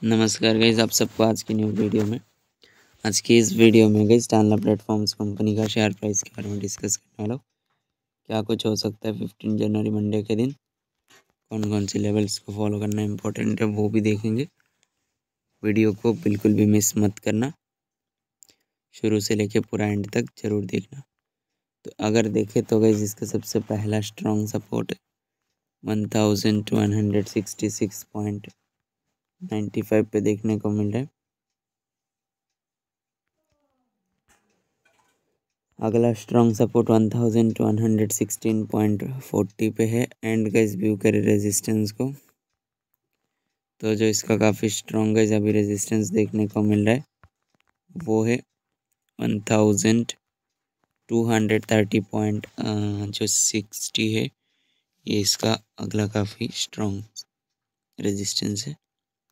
नमस्कार गाइज, आप सबको आज की न्यू वीडियो में आज की इस वीडियो में गाइज टानला प्लेटफॉर्म्स कंपनी का शेयर प्राइस के बारे में डिस्कस करने वाला हूँ। क्या कुछ हो सकता है 15 जनवरी मंडे के दिन, कौन कौन से लेवल्स को फॉलो करना इम्पोर्टेंट है वो भी देखेंगे। वीडियो को बिल्कुल भी मिस मत करना, शुरू से लेके पूरा एंड तक ज़रूर देखना। तो अगर देखें तो गाइज इसका सबसे पहला स्ट्रॉन्ग सपोर्ट 1166.95 पे देखने को मिल रहा है। अगला स्ट्रॉन्ग सपोर्ट 1116.40 पे है। एंड गाइस व्यू करे रेजिस्टेंस को, तो जो इसका काफ़ी स्ट्रॉन्ग गाइस अभी रेजिस्टेंस देखने को मिल रहा है वो है 1230 जो 60 है। ये इसका अगला काफ़ी स्ट्रॉन्ग रेजिस्टेंस है।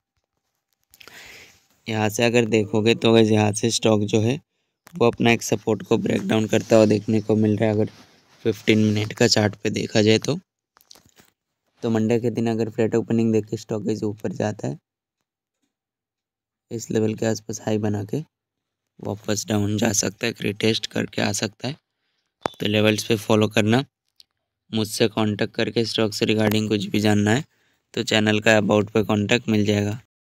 यहाँ से अगर देखोगे तो गाइस यहाँ से स्टॉक जो है वो अपना एक सपोर्ट को ब्रेक डाउन करता हुआ देखने को मिल रहा है। अगर 15 मिनट का चार्ट पे देखा जाए तो मंडे के दिन अगर फ्लैट ओपनिंग देख के स्टॉक इस ऊपर जाता है, इस लेवल के आसपास हाई बना के वापस डाउन जा सकता है, रिटेस्ट करके आ सकता है। तो लेवल्स पे फॉलो करना। मुझसे कांटेक्ट करके स्टॉक से रिगार्डिंग कुछ भी जानना है तो चैनल का अबाउट पे कांटेक्ट मिल जाएगा।